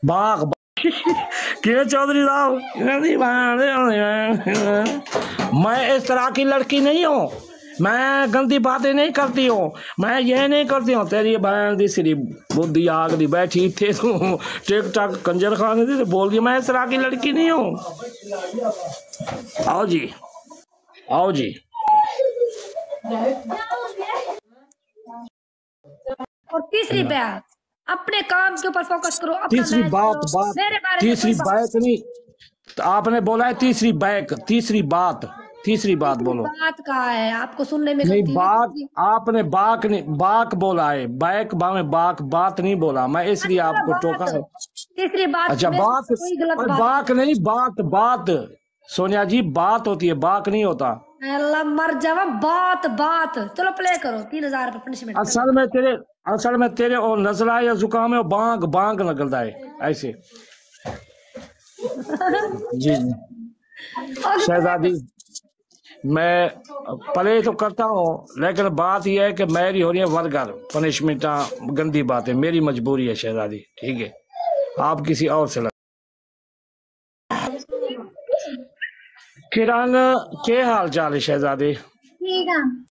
बाग क्यों चौधरी साहब, मैं इस तरह की लड़की नहीं हूँ, मैं गंदी बातें नहीं करती हूँ, मैं ये नहीं करती हूँ। तेरी बहन दी सिरी बुद्धि आग दी बैठी थे तू टिक टाक कंजर खाने दी बोल दी, मैं इस तरह की लड़की नहीं हूँ। आओ जी, आओ जी। और तीसरी बात, अपने काम के ऊपर फोकस करो, अपना तीसरी मैच बात करो, बात मेरे बारे में तीसरी कोई बात बात नहीं, आपने बोला है तीसरी बैक, तीसरी बात बोलो। बात कहा है आपको सुनने में नहीं गलती हुई बाक, तीसरी। आपने बाक नहीं बाक बोला है, बैक बा में बाक बात नहीं बोला, मैं इसलिए अच्छा आपको टोका बात, है। तीसरी बात अच्छा में बात, कोई गलत और बात बाक नहीं। नहीं बात बात, सोनिया जी बात होती है, बाक नहीं होता। अल्लाह मर जावा, बात बात। चलो प्ले करो, 3,000 रुपये पनिशमेंट चलो। असल में तेरे और नजला या जुकाम है, बांग बांग निकलता है ऐसे। जी आगे प्ले शहजादी, करो। मैं प्ले तो करता हूँ, लेकिन बात यह है कि मेरी हो रही है वर्गर पनिशमेंट, गंदी बात है, मेरी मजबूरी है शहजादी, ठीक है, आप किसी और से किरण, के हाल चाल है शहजादी? ठीक है।